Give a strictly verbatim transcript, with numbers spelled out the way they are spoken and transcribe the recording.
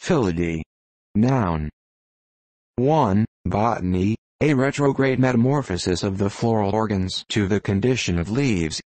Phyllidae. Noun. one. Botany, a retrograde metamorphosis of the floral organs to the condition of leaves,